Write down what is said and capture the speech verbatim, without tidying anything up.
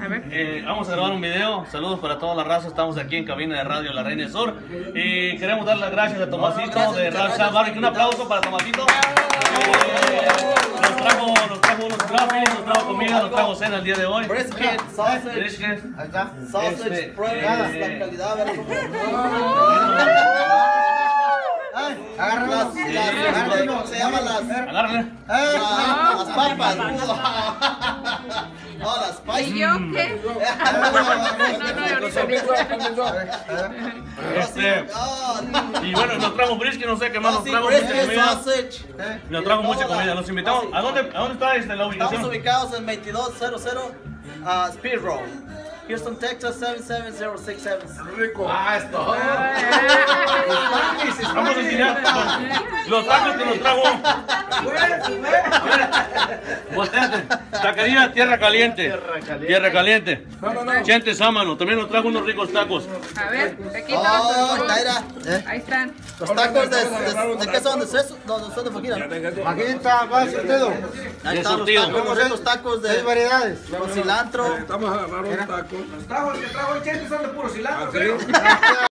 A ver. Eh, vamos a grabar un video. Saludos para toda la raza. Estamos aquí en cabina de radio La Reina del Sur. Y queremos dar las gracias a Tomasito Gracias, de muchas Ralph gracias. Barbecue. Un aplauso para Tomasito. Eh, nos, trajo, nos trajo unos graphics, nos trajo comida, nos trajo cena el día de hoy. Brisket, sausage, Brisket. sausage, Este, pruebas, eh, la calidad, ¿verdad? Agárralo. Las, las, ¿cómo se llaman las? Agárrale. Las, las papas. No, las ¿Y spicy. yo qué? No, no, ahorita. Este, y bueno, nos trajo brisket, no sé qué más nos Sí, trajo. Mucha brisket, comida. sausage. Nos trajo mucha comida. Los invitamos. ¿A dónde, a dónde está este, la Estamos ubicación? ubicados en veintidós cero cero uh, Speed Road, Houston, Texas siete siete cero seis siete. Rico. Ah, esto. Vamos a enseñar los tacos que nos trajo. Volteate. Taquería Tierra Caliente. Tierra Caliente. Chente Sámano. También nos trajo unos ricos tacos. A ver, aquí Oh, están. Taira. Ahí están. Los tacos de, de, de qué son, de seso, no, no son de fajira. Aquí está, va surtido. Ahí De están los surtido. tacos, unos ricos tacos Seis de variedades. con cilantro. Estamos a agarrar un taco. Los tacos que trajo el Chente son de puro cilantro.